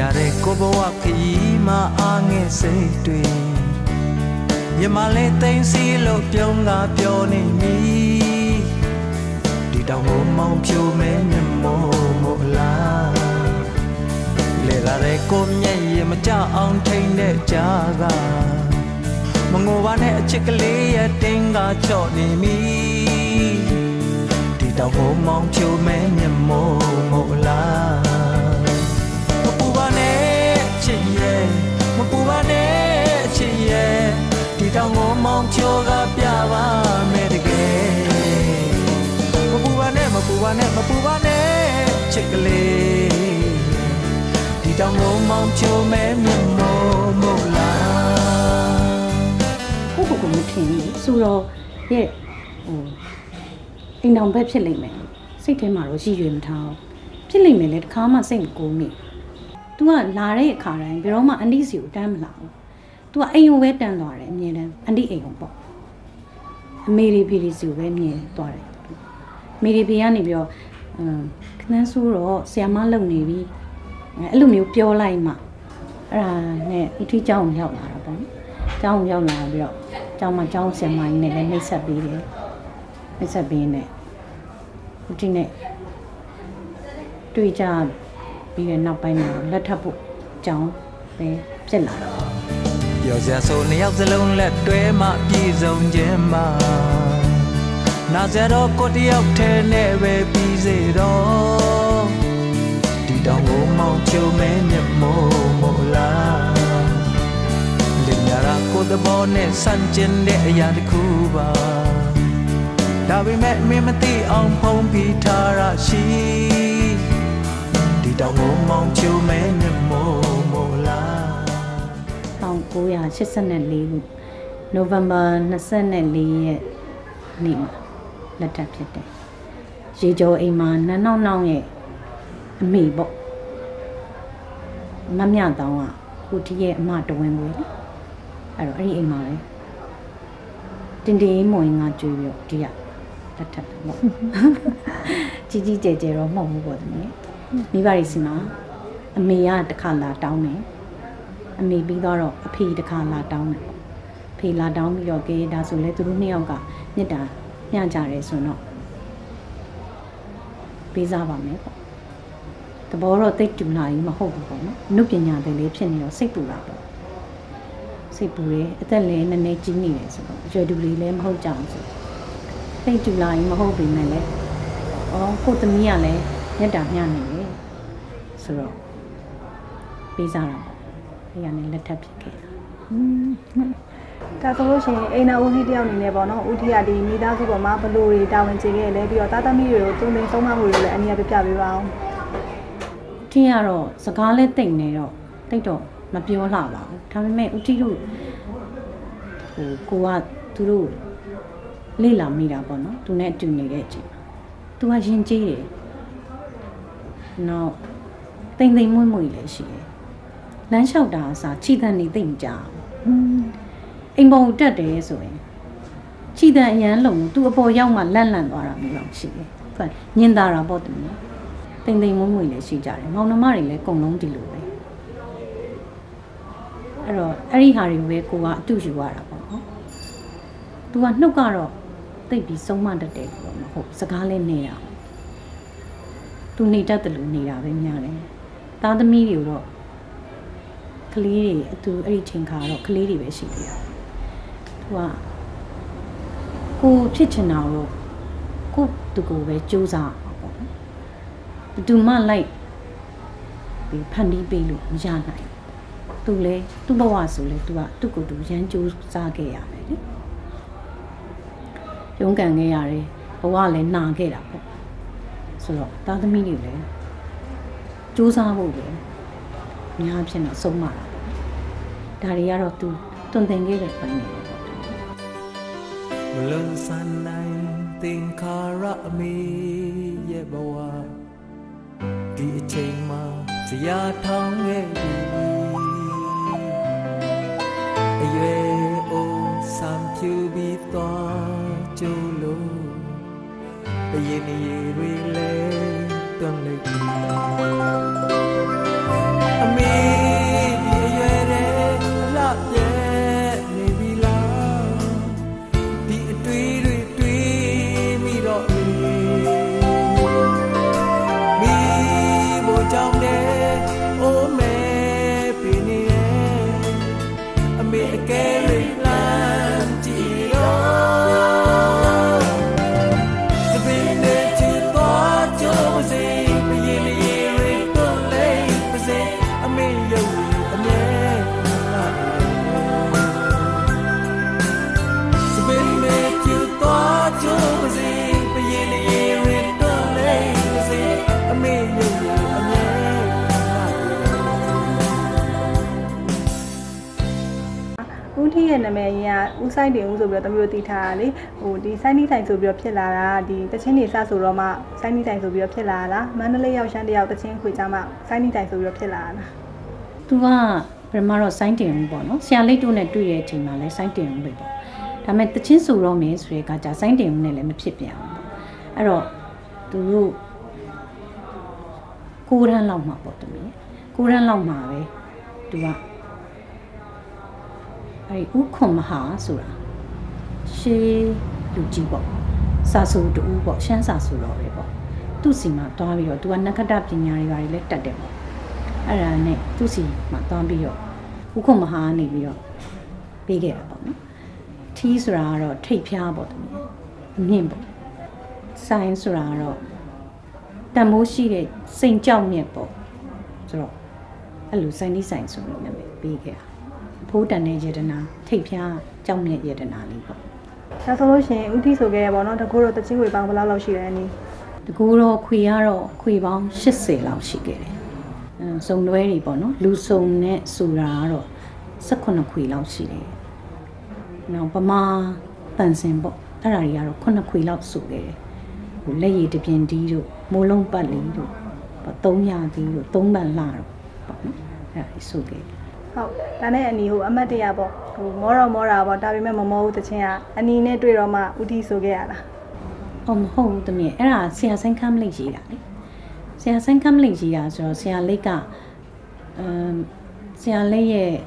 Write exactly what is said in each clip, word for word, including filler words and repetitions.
re ko bawa ki ma ange se twi ye ma le tain si lo pyong ga pyo ni mi di taw mo mong pyo me me mo mo la le ra re ko nye ye ma cha aung thain ne cha ga ma ngo ba ne a chit ka le ye tin ga chaw ni mi di taw mo mong pyo me me mo mo la ma pu ba ne chit ye ma pu ba ne chit ye di taw mo mong pyo ga pya ba me de ge ma pu ba ne ma pu ba ne ma pu ba ne chit ka le di taw mo mong pyo me me mo mo la ko ko ko မထင်ဘူးဆိုတော့ရဲ့ဟိုအိမ်တော်ဘက်ဖြစ်လိမ့်မယ်စိတ်ထဲမှာတော့ရည်ရွယ်မထားဘူးဖြစ်လိမ့်မယ်လေတခါမှစိတ်မကိုးမိ तू ကလာတဲ့အခါတိုင်းဘယ်တော့မှအန်တီစီကိုတန်းမလာဘူး तू ကအိမ်ကိုပဲတန်းသွားတယ်အမြဲတမ်းအန်တီအိမ်ကိုပေါ့အမေရီဖီရီစီကိုပဲမြင်သွားတယ်အမေရီဖီကနေပြီးတော့အမ်ခဏဆိုတော့ဆရာမလုံနေပြီအဲ့လိုမျိုးပြောလိုက်မှအဲ့ဒါနဲ့ဥထီးเจ้าကိုရောက်လာတာပေါ့နော်เจ้าကိုရောက်လာပြီးတော့เจ้าမှာเจ้าဆရာမကြီးနဲ့လည်းနှိပ်စက်ပေးတယ်နှိပ်စက်ပေးနေဥထီးနဲ့တွေ့ကြပြီးတဲ့နောက်ပိုင်းမှာလက်ထပ်ဖို့အကြောင်းပဲဖြစ်လာတော့ပြောစရာဆိုနှစ်ယောက်စလုံးလက်တွဲမှပြည်စုံခြင်းပါနာစရာတော့ကိုတယောက်ထဲနဲ့ပဲပြီးစေတော့ဒီတောင်ကိုမောင်ချိုမဲမြတ်မို့မို့လားလင်ညာရာကိုတဘောနဲ့ဆန့်ကျင်တဲ့အရာတစ်ခုပါဒါပေမဲ့မင်းမသိအောင်ဖုံးပြီးထားရရှိဒီတောင်ကိုမောင်ချိုမဲမြတ်မို့မို့လား 1984ခုနိုဝင်ဘာ24ရက်နေ့မှာလက်ထပ်ဖြစ်တယ်ရေကျော်အိမ်မှာနန်းနောင်နောင်ရဲ့အမေပေါ့မမြတောင်းကကိုတီရဲ့အမတဝင်းပွဲလေအဲ့တော့အဲ့ဒီအိမ်မှာလေတင်တင်မွင်ငါကြွေးပြီးတော့ဒီကလက်ထပ်တယ်ပေါ့ကြီးကြီးကျယ်ကျယ်တော့မဟုတ်ဘူးပေါ့တမီးမိဘတွေစီမှာအမေကတစ်ခါလာတောင်းတယ်အမေပြီးတော့အဖေတစ်ခါလာတောင်းတယ်ပေါ့အဖေလာတောင်းပြီးတော့ကဲဒါဆိုလဲသူတို့နှစ်ယောက်ကမြစ်တာညှကြတယ်ဆိုတော့ပေးစားပါမယ်ပေါ့တဘောတော့တိတ်တူလာရင်မဟုတ်ဘူးပေါ့နော်အနုပညာတွေလေးဖြစ်နေတော့စိတ်ပူတာပေါ့စိတ်ပူတယ်အသက်လည်းနည်းနည်းကြီးနေတယ်ဆိုတော့အကျွေးတူလေးလည်းမဟုတ်ကြအောင်ဆိုတိတ်တူလာရင်မဟုတ်ပြီမဲ့လေအော်ကိုသမီးကလည်းမြတ်တာမျှနေတယ်ဆိုတော့ပေးစားတာပေါ့ဒီကနေလက်ထပ်ဖြစ်ခဲ့တာอืมဒါဆိုလို့ရှိရင်အိမ်နာဦးကြီးတယောက်အနေနဲ့ပေါ့နော်ဦးကြီးကဒီမိသားစုပေါ်မှာဘလို့တွေတာဝန်ကျေခဲ့လဲပြီးတော့တာသမီတွေကိုသုံးသိမ်းသုံးမမှုတွေလည်းအနည်းငယ်ပြပြပေးပါအောင်ဒီကတော့စကားလဲတိတ်နေတော့တိတ်တော့မပြောလှပါဘူးဒါပေမဲ့ဦးကြီးတို့ဟိုကိုကသူတို့လေ့လာမိတာပေါ့နော်သူနဲ့အတူနေတဲ့အချိန်သူကရင်ကျေးတယ်နောက်တိမ်တိမ်မွေ့မွေ့လည်းရှိတယ်လမ်းလျှောက်တာအစားခြိတန်နေသိမ့်ကြဘူးအိမ်ပေါ်တက်တယ်ဆိုရင်ခြိတန်အရန်လုံးသူအပေါ်ရောက်မှလန့်လန့်သွားတာမျိုးတော့ရှိတယ်သူကညင်တာတာပေါ့တမီးတိမ်တိမ်မွေ့မွေ့လည်းရှိကြတယ်မောင်နှမတွေလည်းအကုန်လုံးဒီလိုပဲအဲ့တော့အဲ့ဒီဟာတွေပဲကိုကအတူယူရတာပေါ့နော်သူကနှုတ်ကတော့သိပ်ပြီးဆုံးမတတ်တယ်ပေါ့မဟုတ်စကားလည်းနေတာသူနေတတ်တယ်လို့နေတာပဲများတယ်သားသမီးတွေတော့ကလေးတွေအတူအဲ့ဒီချိန်ခါတော့ကလေးတွေပဲရှိသေးတယ်သူကကိုဖြစ်ချင်တာတော့ကိုသူကိုပဲစူးစမ်းပါပေါ့နော်ဘယ်သူမှလိုက်ပြီးဖန်တီးပေးလို့မရနိုင်သူလေသူ့ဘဝဆိုလေသူကသူ့ကိုယ်သူရမ်းစူးစမ်းခဲ့ရတယ်လေရုန်းကန်ခဲ့ရတယ်ဘဝလည်းနာခဲ့တာပေါ့ဆိုတော့သားသမီးတွေလည်းစူးစမ်းဖို့ပဲများဖြစ်တော့ဆုံးမတာဒါတွေကတော့သူတွင်တင်ခဲ့တဲ့ပိုင်းတွေပေါ့မလွန်ဆန်နိုင်သင်္ခါရအမေရဲ့ဘဝဒီအချိန်မှာတရားထောင်ခဲ့ပြီအရွယ်အိုဆံဖြူပြီးသွားကျိုးလို့အရင်ရေတွေလဲတွန်းလိုက်ပြီအမေကြောင့်လေအိုးမဲပြနေတယ်အမေအကယ်၍လမ်းကြည့်တော့သပင်းနဲ့ချစ်သွားကြိုးစေပြင်းနေရတော့လေပါစေအမေရုပ်အမြဲလာသပင်းနဲ့ချစ်သွားကြိုးစေပြင်းနေရတော့လေပါစေအမေရုပ်အမြဲဦးထီးရဲ့နာမည်ကြီးကဦးဆိုင်တင်ဦးဆိုပြီးတော့တမျိုးတည်ထားတာလေဟိုဒီဆိုင်နီးဆိုင်ဆိုပြီးတော့ဖြစ်လာတာဒီတချင်းနေစဆိုတော့မှဆိုင်နီးဆိုင်ဆိုပြီးတော့ဖြစ်လာတာမန္တလေးရောက်ရှမ်းတယောက်တချင်းခွေကြမှဆိုင်နီးဆိုင်ဆိုပြီးတော့ဖြစ်လာတာသူကပထမတော့စိုင်းတင်ဦးပေါ့နော်ဆရာလေးတို့နဲ့တွေ့တဲ့အချိန်မှာလဲစိုင်းတင်ဦးပဲပေါ့ဒါပေမဲ့တချင်းဆိုတော့မယ်ဆိုတဲ့အခါကျစိုင်းတင်ဦးနဲ့လည်းမဖြစ်ပြန်ဘူးပေါ့အဲ့တော့သူတို့ကိုရန်လောက်မှာပေါ့တမီးကိုရန်လောက်မှာပဲသူကအဲ့ဥခွန်မဟာဆိုတာရှေးလူကြီးပေါ့စာဆိုတူပေါ့ရှမ်းစာဆိုတော့ပဲပေါ့သူ့စီမှာတွားပြီးတော့သူကနက္ခတ္တပညာတွေဘာတွေလဲတတ်တယ်ပေါ့အဲ့ဒါနဲ့သူ့စီမှာတွားပြီးတော့ဥခွန်မဟာနေပြီးတော့ပေးခဲ့တာပေါ့နော်ထီးဆိုတာကတော့ထိတ်ဖျားပေါ့တမီးအမြင့်ပေါ့ဆိုင်ဆိုတာကတော့တန်မိုးရှိတဲ့စိန်ကြောက်မြက်ပေါ့ဆိုတော့အဲ့လိုဆိုင်နီးဆိုင်ဆိုပြီးနာမည်ပေးခဲ့တာဖိုးတန်တဲ့ယေတနာထိတ်ဖျားကြောက်မြက်ယေတနာလေးပေါ့ဒါဆိုလို့ရှိရင်ဦးထီးဆိုခဲ့ရပေါ့နော်တကူတော့တချင်းခွေပေါင်းဘယ်လောက်လောက်ရှိတယ်နည်းတကူတော့ခွေကတော့ခွေပေါင်း၈၀လောက်ရှိခဲ့တယ်အဲစုံလွဲတွေပေါ့နော်လူစုံနဲ့ဆိုတာကတော့၁၈ခွေလောက်ရှိတယ်နောက်ပမာတန်စင်ပေါ့အဲ့ဒါတွေကတော့ခုနှစ်ခွေလောက်ဆိုခဲ့တယ်ဟိုလက်ရည်တပြင်းတီးတို့မိုးလုံးပတ်လေးတို့ပေါ့သုံးရာတီးတို့သုံးပန်လာတော့ပေါ့နော်အဲ့ဒါဆိုခဲ့တယ်ဟုတ်ဒါနဲ့အနီဟိုအမတ်တရပေါ့ဟိုမောတော်မောတာပေါ့ဒါပေမဲ့မမောဘူးတချင်းကအနီနဲ့တွေ့တော့မှဦးထီးဆိုခဲ့ရတာအော်မဟုတ်ဘူးတမီးအဲ့ဒါဆရာဆိုင်ခမ်းမလိတ်ရေးတာလေဆရာဆိုင်ခမ်းမလိတ်ရေးတာဆိုတော့ဆရာလိတ်ကအမ်ဆရာလိတ်ရဲ့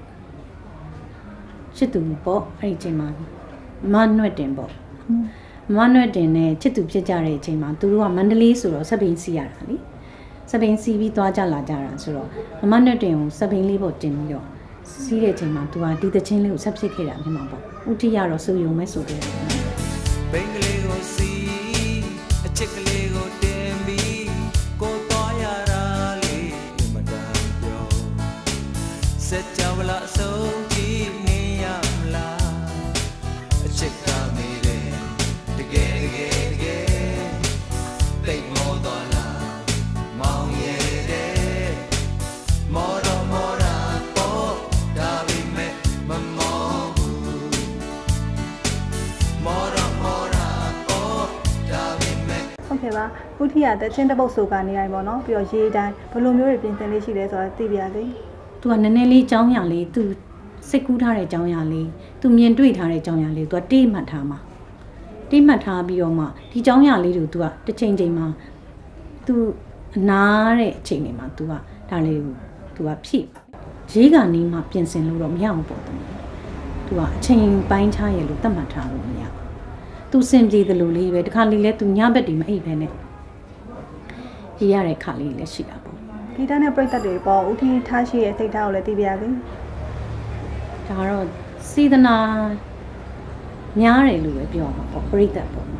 ချစ်သူပေါ့အဲ့ဒီအချိန်မှာမနွက်တင်ပေါ့မနွက်တင်နဲ့ချစ်သူဖြစ်ကြတဲ့အချိန်မှာသူတို့ကမန္တလေးဆိုတော့စပိန်စီရတာလေစပိန်စီပြီးသွားကြလာကြတာဆိုတော့မနွက်တင်ကိုစပိန်လေးပေါ့တင်ပြီးတော့စီးတဲ့အချိန်မှာသူကဒီတချင်းလေးကိုဆက်ဖြစ်ခဲ့တာဖြစ်မှာပေါ့ဥတီရတော့စူယုံမဲ့ဆိုတယ်ဘိန်းကလေးကိုစီအချစ်ကလေးကိုတင်ပြီးကိုသွားရတာလေးမတန်ပြောစက်ကြဝလာဆုံးကြည့်နေရမလားအချစ်ကမေးတယ်တကယ်တကယ်တကယ်တိတ်မောတော်လားမောင်ရဲ့တဲ့မောတော်မောတာပေါ့ဒါပေမဲ့မမောဘူးမောတော်မောတာပေါ့ဒါပေမဲ့ဟုတ်ကဲ့ပါဦးထီးကတချင်းတပုတ်ဆိုကနေတိုင်းပေါ့နော်ပြီးတော့ရေးတိုင်းဘယ်လိုမျိုးတွေပြင်ဆင်လေးရှိလဲဆိုတော့သိပြရစေသူကနည်းနည်းလေးအကြောင်းအရာလေးသူစိတ်ကူးထားတဲ့အကြောင်းအရာလေးသူမြင်တွေ့ထားတဲ့အကြောင်းအရာလေးသူကတိမှတ်ထားမှာတိမှတ်ထားပြီးတော့မှဒီအကြောင်းအရာလေးတွေကိုသူကတစ်ချိန်ချိန်မှာသူအနာတဲ့အချိန်တွေမှာသူကဒါလေးကိုသူကဖြည့်ရေးကနေမှပြင်ဆင်လို့တော့မရအောင်ပေါ့တမီးသူကအချိန်ပိုင်းခြားရလို့သတ်မှတ်ထားလို့မရဘူးသူစင်ပြေတယ်လို့လေးပဲတခါလေးလဲသူညဘက်တွေမအိပ်ပဲနဲ့ရေးရတဲ့ခါလေးလည်းရှိတာပေါ့ဒီတန်းနဲ့ပြိတ္တတွေပေါ့ဦးထီးထားရှိရဲ့စိတ်ထားကိုလည်းသိပြရစေဒါတော့စေတနာများတယ်လို့ပဲပြောမှာပေါ့ပြိတ္တပေါ့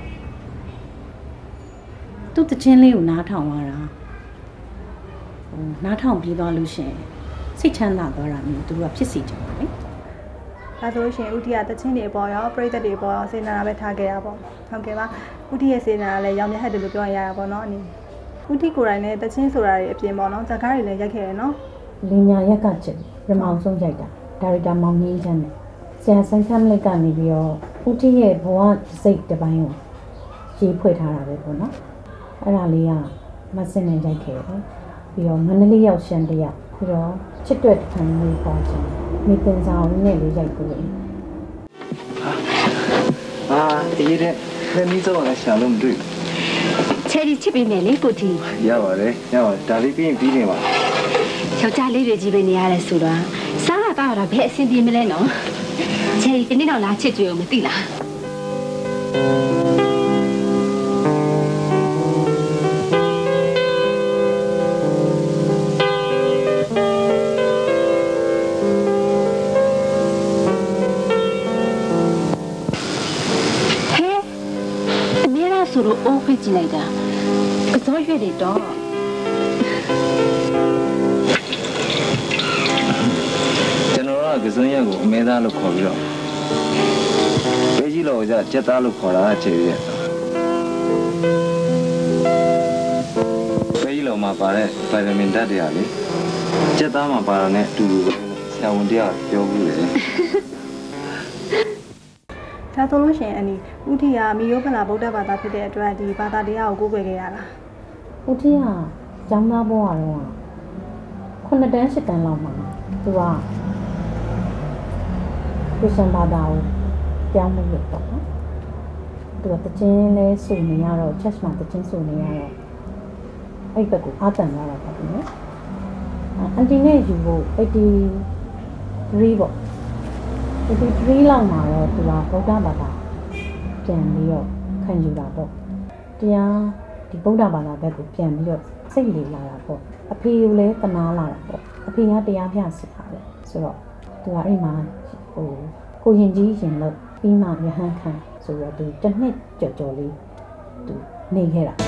သူတချင်းလေးကိုနားထောင်ရတာဟိုနားထောင်ပြီးသွားလို့ရှိရင်စိတ်ချမ်းသာသွားတာမျိုးသူတို့ကဖြစ်စီကြပါလေဒါဆိုလို့ရှိရင်ဦးထီးကတချင်းတွေပေါ့ရောပြိတ္တတွေပေါ့ရောစေတနာပဲထားခဲ့ရပါဟုတ်ကဲ့ပါဦးထီးရဲ့စေတနာလည်းရောင်မြဟက်တယ်လို့ပြောရရပါတော့အနေဦးထီးကိုယ်တိုင်လည်းတချင်းဆိုတာတွေအပြင်ပေါ့နော်ဇာကားတွေလည်းရိုက်ခဲ့ရနော်လင်ညာရက်ကချစ်ပထမဆုံးရိုက်တာဒါရိုက်တာမောင်ကြီးချမ်းတယ်ဆရာဆိုင်ဆမ်လက်ကနေပြီးတော့ဦးထီးရဲ့ဘဝစိတ်တစ်ပိုင်းကိုရေးဖွဲ့ထားတာပဲပေါ့နော်အဲ့ဒါလေးကမဆင်နေရိုက်ခဲ့တယ်ပြီးတော့မန္တလေးရောက်ရှမ်းတရပြီးတော့ချစ်တွက်ခံလေးပေါ်ချင်မိတင်ဆောင်နဲ့လေးရိုက်ကိုအာဒီတဲ့လက်မီးစောလည်းရှာလို့မတွေ့ချယ်ရီချစ်ပေးမယ်လေကိုတီရပါတယ်ရပါတယ်ဒါလေးပြီးရင်ပြီးနေပါယောက်ျားလေးတွေကြီးပဲနေရတယ်ဆိုတော့စားရတော့ဘယ်အဆင်ပြေမလဲနော်ချယ်ရီဒီနေ့တော့လာချစ်ကြွေမသိလားဟတွေ့ကြည့်လိုက်တာကစောရွက်တွေတော့ကျွန်တော်ကကစွန်းရက်ကိုအမဲသားလို့ခေါ်ပြီးတော့ပေးကြီးလို့ကြာချက်သားလို့ခေါ်တာခြေရက်ပေးကြီးလို့မှာပါတဲ့ဗီတာမင်ဓာတ်တွေကလေချက်သားမှာပါတာနဲ့အတူတူပဲဆရာဝန်တရားပြောဘူးလေဒါဆိုလို့ရှိရင်အနီဦးထီကမီယိုဖလာဗုဒ္ဓဘာသာဖြစ်တဲ့အတွက်ဒီဘာသာတရားကိုကိုးကွယ်ခဲ့ရလားဦးထီကကျောင်းသားဘဝတော့ခုနှစ်တန်းရှစ်တန်းလောက်မှာသူကခရစ်ယာန်ဘာသာကိုပြောင်းလို့ရတော့နော်သူကတခြင်းလဲစုနေရတော့ church မှာတခြင်းစုနေရတော့အဲ့ဘက်ကိုအာတန်လာတာပေါ့နော်အန်တီနဲ့ယူဖို့eighty-threeပေါ့eighty-threeလောက်မှာတော့သူကဗုဒ္ဓဘာသာပြန်ပြီးတော့ခံယူတာပေါ့တရားဒီဗုဒ္ဓဘာသာဘက်ကိုပြန်ပြီးတော့စိတ်လေလာတာပေါ့အဖေကိုလည်းတနာလာတာပေါ့အဖေကတရားပြစီတာပဲဆိုတော့သူကအဲ့မှာဟိုကိုရင်ကြီးရင်လို့ပြီးမှရဟန်းခံဆိုတော့သူတစ်နှစ်ကြော်ကြော်လေးသူနေခဲ့တာ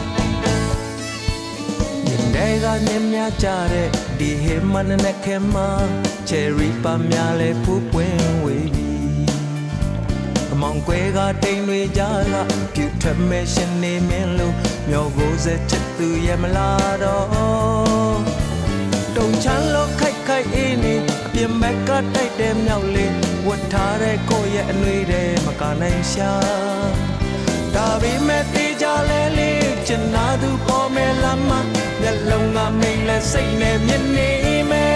တဲ့ကမြင်များကြတဲ့ဒီဟေမနနဲ့ခဲမချယ်ရီပါများလဲပူပွင့်ဝေးအမောင်ကွဲကတိမ်တွေကြားကပြူထွက်မဲ့ရှင်နေမင်းလို့မျောကိုစက်ချစ်သူရဲ့မလားတော့တုံချမ်းလို့ခိုက်ခိုက်အင်းနေအပြင်ဘက်ကတိုက်တဲ့မြောက်လေးဝတ်ထားတဲ့ကိုယ့်ရဲ့အနှွေးတဲ့မကနိုင်ရှာဒါပေမဲ့တေးကြလဲလေးချင်နာသူပေါ်မဲ့လမ်းမှာမျက်လုံးကမိန်လဲစိတ်နဲ့မြင်နေမယ်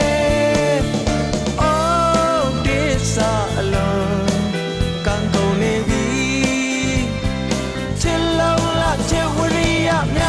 Oh this alone ကန်ကုန်နေပြီချစ်လုံးလားချစ်ဝရိယ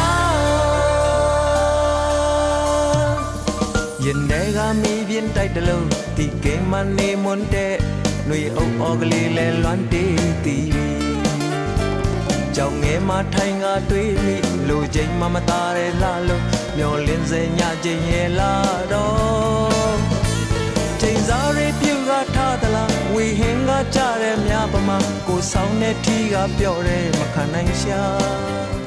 များရင်ထဲကမီးပြင်းတိုက်တလုံးဒီကိမ်းမနေမွန်းတဲ့ຫນွေအုပ်အော်ကလေးလဲလွမ်းတေးတီးကြောင်ငယ်မှာထိုင်ကတွေးမိလူချိန်မှမသားရဲလာလို့မျောလင်းစဲညချိန်ရဲ့လာတော့ချိန်စားရပြူကထားသလားဝီဟင်းကကြတဲ့များပမာကိုဆောင်တဲ့ထီကပြော့တယ်မခံနိုင်ရှာ